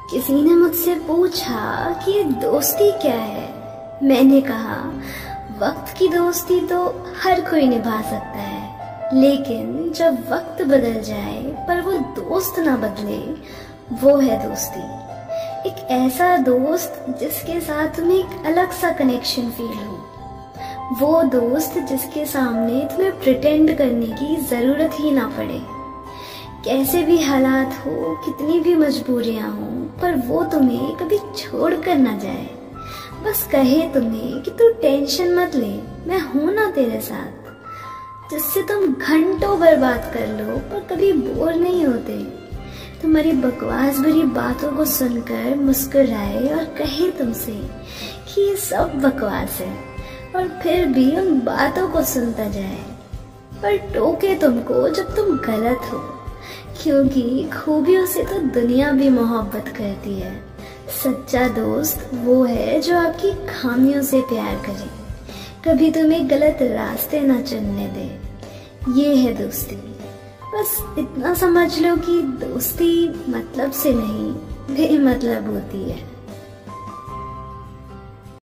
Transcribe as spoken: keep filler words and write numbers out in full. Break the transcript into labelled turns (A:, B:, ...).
A: किसी ने मुझसे पूछा कि ये दोस्ती क्या है। मैंने कहा, वक्त की दोस्ती तो हर कोई निभा सकता है, लेकिन जब वक्त बदल जाए पर वो दोस्त ना बदले, वो है दोस्ती। एक ऐसा दोस्त जिसके साथ तुम्हें एक अलग सा कनेक्शन फील हो, वो दोस्त जिसके सामने तुम्हें प्रिटेंड करने की जरूरत ही ना पड़े। कैसे भी हालात हो, कितनी भी मजबूरियां हो, पर वो तुम्हें कभी छोड़ कर ना जाए। बस कहे तुम्हें कि तू टेंशन मत ले, मैं हूं ना तेरे साथ। जिससे तुम घंटों बर्बाद कर लो पर कभी बोर नहीं होते। तुम्हारी बकवास भरी बातों को सुनकर मुस्कुराए और कहे तुमसे कि ये सब बकवास है, और फिर भी उन बातों को सुनता जाए। पर टोके तुमको जब तुम गलत हो, क्योंकि खूबियों से तो दुनिया भी मोहब्बत करती है। सच्चा दोस्त वो है जो आपकी खामियों से प्यार करे, कभी तुम्हें गलत रास्ते ना चुनने दे। ये है दोस्ती। बस इतना समझ लो कि दोस्ती मतलब से नहीं, बेमतलब होती है।